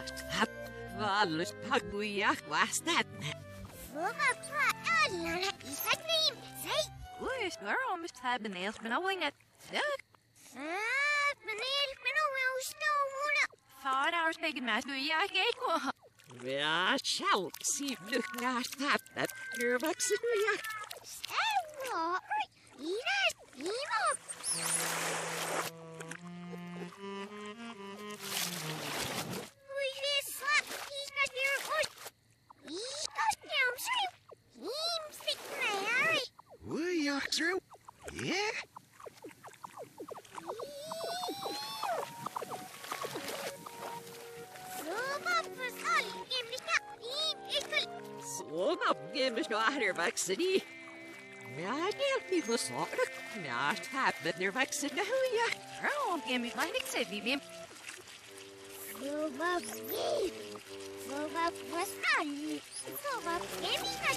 Bathtub. Alles paguiach was that. Where's girl must have been nails been awing it. Thought I was taking my guiach egg. Ja, shall see looking at that you're vaccinated. Yeah. Så gammel er vaccine. Ja, det er for så. Ja, tappet der vaccine ja. Ron gammel like said vi. Så var vaccine. Så var gammel.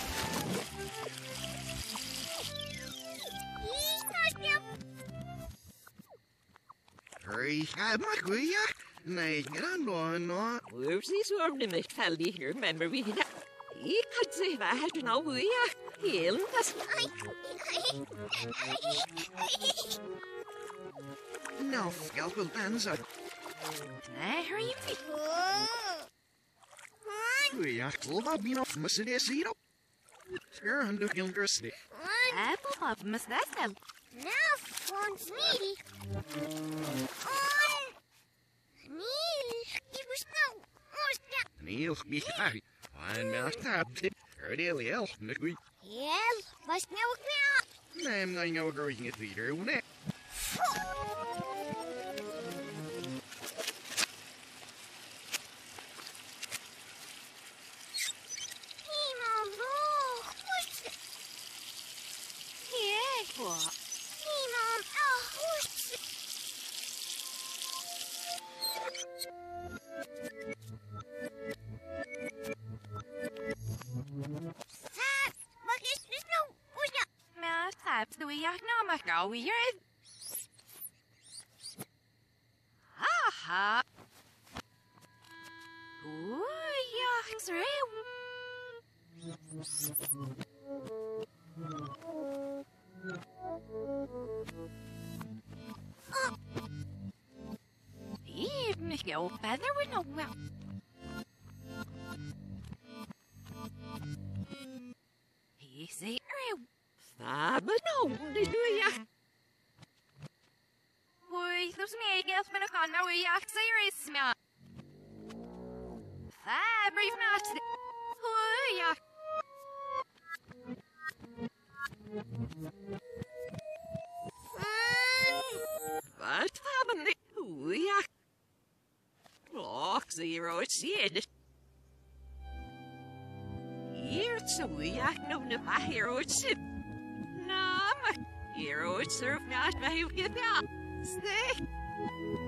Hurry, my guia. Nej, no. Whoopsie swarmed him heldig here, remember we had. He could say that now we are. He'll us. No, scalpel dancer. Hurry. We are club me off Mr. Zero. Sure, and look interesting. Apple pop, Miss Nestle. Now, once me. Neil, me happy. I'm not tapped. Early else, McGee. Yes, but now I'm not going it later, won't it? Do we know my girl? We are. Ha. Oh, yeah, it's real. Even if you feather with no well. He's a real. But no, det do ya. Boy, there's me again, but I can't know ya. Serious, man. Brief match. Oh, ya. What happened? Oh, ya. Clock 0 said. Here's a way I know if I hear what said. Hero serve not by you. Stay.